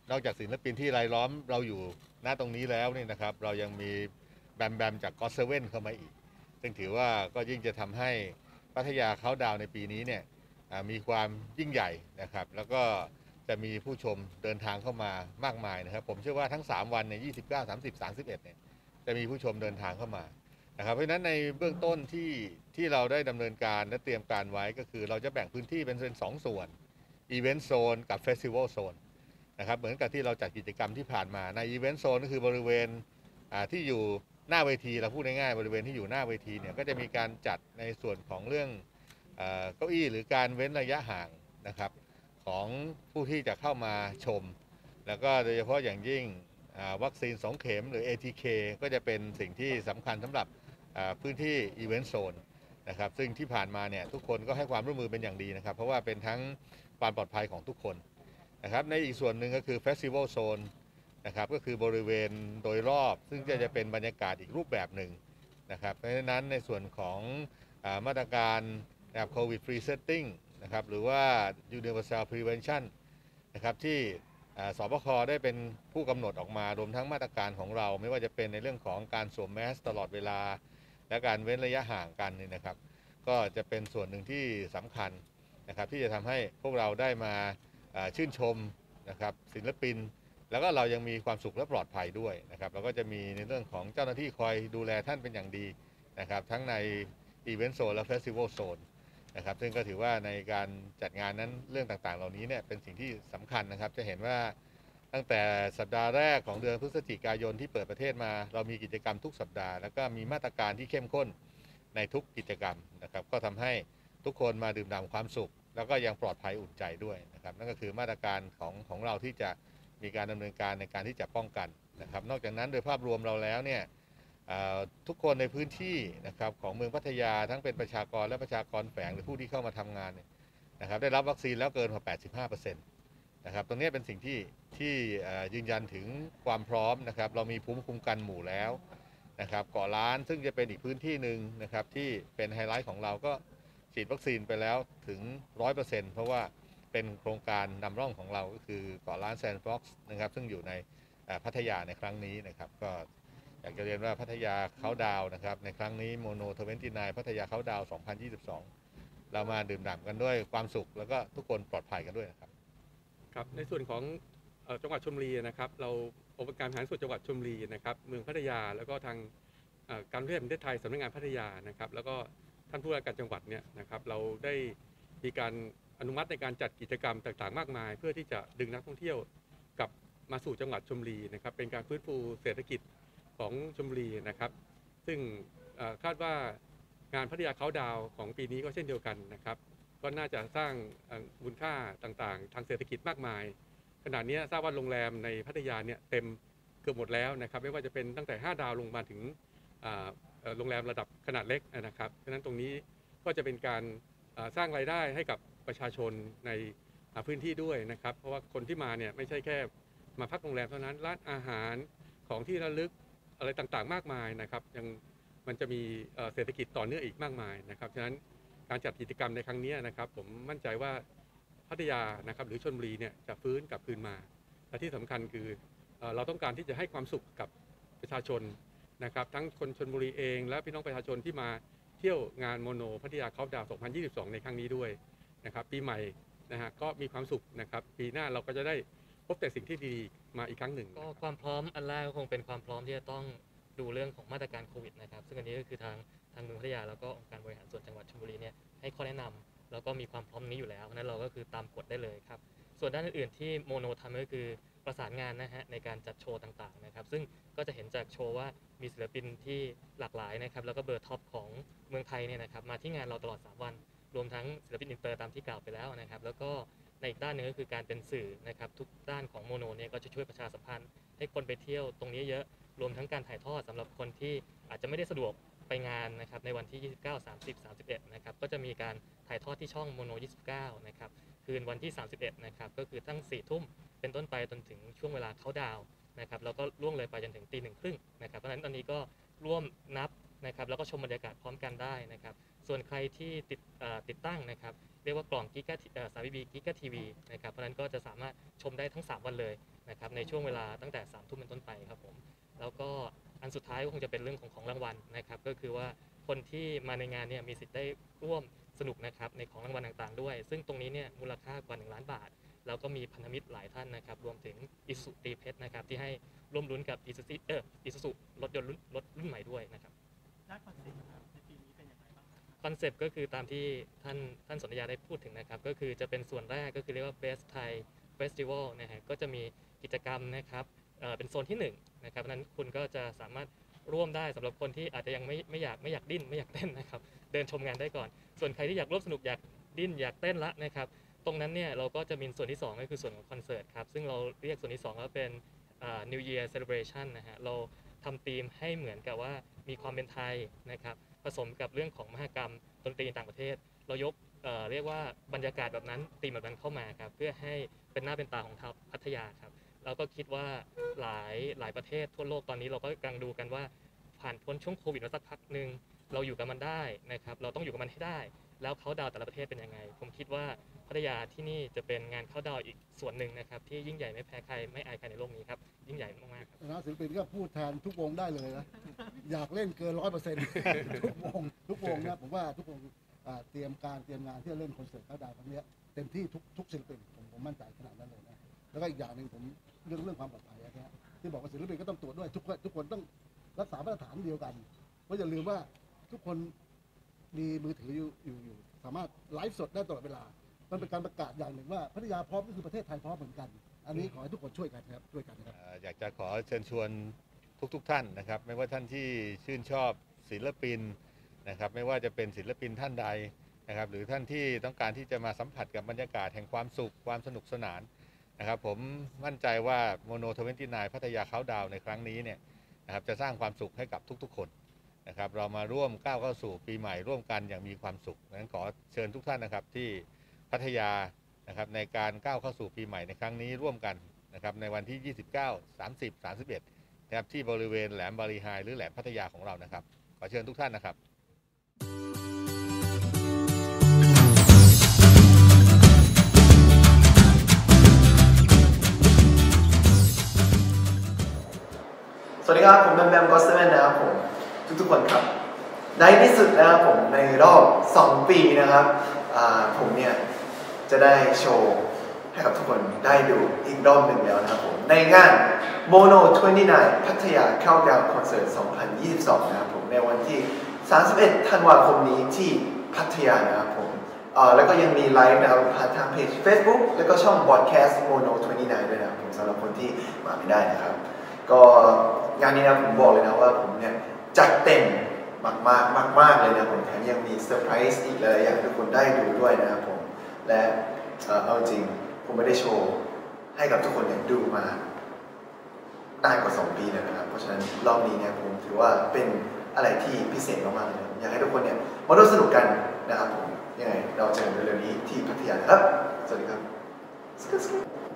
นอกจากศิลปินที่รายล้อมเราอยู่ณตรงนี้แล้วนี่นะครับเรายังมีแบมแบมจากก็อตเซเว่นเข้ามาอีกซึ่งถือว่าก็ยิ่งจะทำให้พัทยาเขาดาวในปีนี้เนี่ยมีความยิ่งใหญ่นะครับแล้วก็จะมีผู้ชมเดินทางเข้ามามากมายนะครับผมเชื่อว่าทั้ง3วันใน29 30 31เนี่ยจะมีผู้ชมเดินทางเข้ามานะครับเพราะฉะนั้นในเบื้องต้นที่เราได้ดำเนินการและเตรียมการไว้ก็คือเราจะแบ่งพื้นที่เป็น2 ส่วนอีเวนต์โซนกับเฟสติวัลโซนนะครับเหมือนกับที่เราจัดกิจกรรมที่ผ่านมาในอีเวนต์โซนก็คือบริเวณที่อยู่หน้าเวทีเราพูดง่ายๆบริเวณที่อยู่หน้าเวทีเนี่ยก็จะมีการจัดในส่วนของเรื่องเก้าอี้หรือการเว้นระยะห่างนะครับของผู้ที่จะเข้ามาชมแล้วก็โดยเฉพาะอย่างยิ่งวัคซีน2 เข็มหรือ ATK ก็จะเป็นสิ่งที่สำคัญสำหรับพื้นที่อีเวนต์โซนนะครับซึ่งที่ผ่านมาเนี่ยทุกคนก็ให้ความร่วมมือเป็นอย่างดีนะครับเพราะว่าเป็นทั้งความปลอดภัยของทุกคนนะครับในอีกส่วนหนึ่งก็คือเฟสติวัลโซนนะครับก็คือบริเวณโดยรอบซึ่งจะเป็นบรรยากาศอีกรูปแบบหนึ่งนะครับเพราะฉะนั้นในส่วนของมาตรการแบบโควิดฟรีเซตติ้งนะครับหรือว่า Universal Prevention นะครับที่สบคได้เป็นผู้กำหนดออกมารวมทั้งมาตรการของเราไม่ว่าจะเป็นในเรื่องของการสวมแมสตลอดเวลาและการเว้นระยะห่างกันนี่นะครับก็จะเป็นส่วนหนึ่งที่สำคัญนะครับที่จะทำให้พวกเราได้มาชื่นชมนะครับศิลปินแล้วก็เรายังมีความสุขและปลอดภัยด้วยนะครับเราก็จะมีในเรื่องของเจ้าหน้าที่คอยดูแลท่านเป็นอย่างดีนะครับทั้งในอีเวนต์โซนและเฟสติวัลโซนนะครับซึ่งก็ถือว่าในการจัดงานนั้นเรื่องต่างๆเหล่านี้เนี่ยเป็นสิ่งที่สำคัญนะครับจะเห็นว่าตั้งแต่สัปดาห์แรกของเดือนพฤศจิกายนที่เปิดประเทศมาเรามีกิจกรรมทุกสัปดาห์แล้วก็มีมาตรการที่เข้มข้นในทุกกิจกรรมนะครับก็ทำให้ทุกคนมาดื่มด่ำความสุขแล้วก็ยังปลอดภัยอุ่นใจด้วยนะครับนั่นก็คือมาตรการของเราที่จะมีการดำเนินการในการที่จะป้องกันนะครับนอกจากนั้นโดยภาพรวมเราแล้วเนี่ยทุกคนในพื้นที่นะครับของเมืองพัทยาทั้งเป็นประชากรและประชากรแฝงหรือผู้ที่เข้ามาทำงานนะครับได้รับวัคซีนแล้วเกินกว่า 85% นะครับตรงนี้เป็นสิ่งที่ยืนยันถึงความพร้อมนะครับเรามีภูมิคุ้มกันหมู่แล้วนะครับเกาะล้านซึ่งจะเป็นอีกพื้นที่หนึ่งนะครับที่เป็นไฮไลท์ของเราก็ฉีดวัคซีนไปแล้วถึง 100% เพราะว่าเป็นโครงการนำร่องของเราก็คือเกาะล้านแซนด์บ็อกซ์นะครับซึ่งอยู่ในพัทยาในครั้งนี้นะครับก็อยากจะเรียนว่าพัทยาเขาดาวนะครับในครั้งนี้โมโน29พัทยาเขาดาว 2022 เรามาดื่มด่ำกันด้วยความสุขแล้วก็ทุกคนปลอดภัยกันด้วยนะครับครับในส่วนของจังหวัดชลบุรีนะครับเราองค์การบริหารส่วนจังหวัดชลบุรีนะครับเมืองพัทยาแล้วก็ทางการท่องเที่ยวแห่งประเทศไทยสำนักงานพัทยานะครับแล้วก็ท่านผู้ว่าการจังหวัดเนี่ยนะครับเราได้มีการอนุมัติในการจัดกิจกรรมต่างๆมากมายเพื่อที่จะดึงนักท่องเที่ยวกลับมาสู่จังหวัดชลบุรีนะครับเป็นการฟื้นฟูเศรษฐกิจของชลบุรีนะครับซึ่งคาดว่างานพัทยาเขาดาวของปีนี้ก็เช่นเดียวกันนะครับก็น่าจะสร้างมูลค่าต่างๆทางเศรษฐกิจมากมายขณะนี้ทราบว่าโรงแรมในพัทยาเนี่ยเต็มเกือบหมดแล้วนะครับไม่ว่าจะเป็นตั้งแต่5 ดาวลงมาถึงโรงแรมระดับขนาดเล็กนะครับฉะนั้นตรงนี้ก็จะเป็นการสร้างรายได้ให้กับประชาชนในพื้นที่ด้วยนะครับเพราะว่าคนที่มาเนี่ยไม่ใช่แค่มาพักโรงแรมเท่านั้นร้านอาหารของที่ระลึกอะไรต่างๆมากมายนะครับยังมันจะมีเศรษฐกิจต่อเนื่องอีกมากมายนะครับฉะนั้นการจัดกิจกรรมในครั้งนี้นะครับผมมั่นใจว่าพัทยานะครับหรือชลบุรีเนี่ยจะฟื้นกลับคืนมาและที่สำคัญคือเราต้องการที่จะให้ความสุขกับประชาชนนะครับทั้งคนชลบุรีเองและพี่น้องประชาชนที่มาเที่ยวงานโมโนพัทยาเขาดาว 2022 ในครั้งนี้ด้วยนะครับปีใหม่นะฮะก็มีความสุขนะครับปีหน้าเราก็จะได้พบแต่สิ่งที่ดีมาอีกครั้งหนึ่งก็ความพร้อมอันแรกก็คงเป็นความพร้อมที่จะต้องดูเรื่องของมาตรการโควิดนะครับซึ่งอันนี้ก็คือทางเมืองพัทยาแล้วก็องค์การบริหารส่วนจังหวัดชลบุรีเนี่ยให้ข้อแนะนำแล้วก็มีความพร้อมนี้อยู่แล้วนั้นเราก็คือตามกฎได้เลยครับส่วนด้านอื่นๆที่โมโนทำก็คือประสานงานนะฮะในการจัดโชว์ต่างๆนะครับซึ่งก็จะเห็นจากโชว์ว่ามีศิลปินที่หลากหลายนะครับแล้วก็เบอร์ท็อปของเมืองไทยเนี่ยนะครับมาที่งานเราตลอด3 วันรวมทั้งศิลปินอินเตอร์ตามที่กล่าวไปแล้วนะครับแล้วก็ในอีกด้านหนึ่งก็คือการเป็นสื่อนะครับทุกด้านของโมโนเนี่ยก็จะช่วยประชาสัมพันธ์ให้คนไปเที่ยวตรงนี้เยอะรวมทั้งการถ่ายทอดสำหรับคนที่อาจจะไม่ได้สะดวกไปงานนะครับในวันที่29 30 31นะครับก็จะมีการถ่ายทอดที่ช่องโมโน29นะครับคืนวันที่31นะครับก็คือตั้ง4 ทุ่มเป็นต้นไปจนถึงช่วงเวลาเขาดาวนะครับแล้วก็ล่วงเลยไปจนถึง1:30นะครับเพราะฉะนั้นตอนนี้ก็ร่วมนับนะครับแล้วก็ชมบรรยากาศพร้อมกันได้นะครับส่วนใครที่ติดตั้งนะครับเรียกว่ากล่องกิกะสามีบีกิกะทีวีนะครับเพราะนั้นก็จะสามารถชมได้ทั้ง3 วันเลยนะครับในช่วงเวลาตั้งแต่3 ทุ่มเป็นต้นไปครับผมแล้วก็อันสุดท้ายก็คงจะเป็นเรื่องของรางวัลนะครับก็คือว่าคนที่มาในงานเนี่ยมีสิทธิ์ได้ร่วมสนุกนะครับในของรางวัลต่างๆด้วยซึ่งตรงนี้เนี่ยมูลค่ากว่า1 ล้านบาทแล้วก็มีพันธมิตรหลายท่านนะครับรวมถึงอิสุตีเพชรนะครับที่ให้ร่วมลุ้นกับอิสุสุรถยนต์รุ่นใหม่ด้วยนะครับด้านคอนเซ็ปต์นะครับในปีนี้เป็นอย่างไรบ้างครับคอนเซปต์ก็คือตามที่ท่านสนธยาได้พูดถึงนะครับก็คือจะเป็นส่วนแรกก็คือเรียกว่า Best Thai Festival นะฮะก็จะมีกิจกรรมนะครับเป็นโซนที่1นะครับนั้นคุณก็จะสามารถร่วมได้สำหรับคนที่อาจจะยังไม่อยากดิ้นไม่อยากเต้นนะครับเดินชมงานได้ก่อนส่วนใครที่อยากร่วมสนุกอยากดิ้นอยากเต้นละนะครับตรงนั้นเนี่ยเราก็จะมีส่วนที่2ก็คือส่วนของคอนเสิร์ตครับซึ่งเราเรียกส่วนที่2ว่าเป็น New Year Celebration นะฮะเราทำธีมให้เหมือนกับว่ามีความเป็นไทยนะครับผสมกับเรื่องของมหกรรมดนตรีต่างประเทศเรายกเรียกว่าบรรยากาศแบบนั้นธีมแบบนั้นเข้ามาครับเพื่อให้เป็นหน้าเป็นตาของชาวพัทยาครับเราก็คิดว่าหลายประเทศทั่วโลกตอนนี้เราก็กำลังดูกันว่าผ่านพ้นช่วงโควิดมาสักพักหนึ่งเราอยู่กับมันได้นะครับเราต้องอยู่กับมันให้ได้แล้วเขาดาวแต่ละประเทศเป็นยังไงผมคิดว่าพัทยาที่นี่จะเป็นงานเข้าดาวอีกส่วนหนึ่งนะครับที่ยิ่งใหญ่ไม่แพ้ใครไม่อายใครในโลกนี้ครับยิ่งใหญ่มากๆครับนะศิลปินก็พูดแทนทุกวงได้เลยนะ อยากเล่นเกิน 100% ทุกวงนะผมว่าทุกวงเตรียมงานที่จะเล่นคอนเสิร์ตเข้าดาวครั้งนี้เต็มที่ทุกศิลปินผมมั่นใจขนาดนั้นเลยนะแล้วก็อีกอย่างหนึ่งผมเรื่องความปลอดภัยนะที่บอกว่าศิลปินก็ต้องตรวจด้วยทุกคนต้องรักษามาตรฐานเดียวกันเพราะอย่าลืมว่าทุกคนมีมือถืออยู่สามารถไลฟ์สดได้ตลอดเวลามันเป็นการประกาศอย่างหนึ่งว่าพัทยาพร้อมก็คือประเทศไทยพร้อมเหมือนกันอันนี้ขอให้ทุกคนช่วยกันครับอยากจะขอเชิญชวนทุกท่านนะครับไม่ว่าท่านที่ชื่นชอบศิลปินนะครับไม่ว่าจะเป็นศิลปินท่านใดนะครับหรือท่านที่ต้องการที่จะมาสัมผัสกับบรรยากาศแห่งความสุขความสนุกสนานนะครับผมมั่นใจว่าโมโน29พัทยาเค้าดาวในครั้งนี้เนี่ยนะครับจะสร้างความสุขให้กับทุกๆคนนะครับเรามาร่วมก้าวเข้าสู่ปีใหม่ร่วมกันอย่างมีความสุขดังนั้นขอเชิญทุกท่านนะครับที่พัทยานะครับในการก้าวเข้าสู่ปีใหม่ในครั้งนี้ร่วมกันนะครับในวันที่ 29, 30, 31นะครับที่บริเวณแหลมบาลีไฮหรือแหลมพัทยาของเรานะครับขอเชิญทุกท่านนะครับสวัสดีครับผมแบมก็อสเซเว่นนะครับผมทุกคนครับในที่สุดนะครับผมในรอบ2 ปีนะครับผมเนี่ยจะได้โชว์ให้กับทุกคนได้ดูอีกรอบหนึ่งแล้วนะครับผมในงาน Mono 29พัทยาเข้าดาวคอนเสิร์ต 2022 นะครับผมในวันที่ 31 ธันวาคมนี้ที่พัทยานะครับผมแล้วก็ยังมีไลฟ์นะครับผ่านทางเพจ Facebook แล้วก็ช่อง Broadcast Mono 29 ด้วยนะครับผมสำหรับคนที่มาไม่ได้นะครับก็งานนี้นะผมบอกเลยนะว่าผมเนี่ยจัดเต็มมากเลยนะผมแถมยังมีเซอร์ไพรส์อีกหลายอย่างให้ทุกคนได้ดูด้วยนะครับผมและเอาจริงผมไม่ได้โชว์ให้กับทุกคนเนี่ยดูมานานกว่า2 ปีแล้วนะครับเพราะฉะนั้นรอบนี้เนี่ยผมถือว่าเป็นอะไรที่พิเศษมากๆเลยอยากให้ทุกคนเนี่ยมาร่วมสนุกกันนะครับผมยังไงเราเจอกันเร็วๆนี้ที่พัทยาครับสวัสดีครับ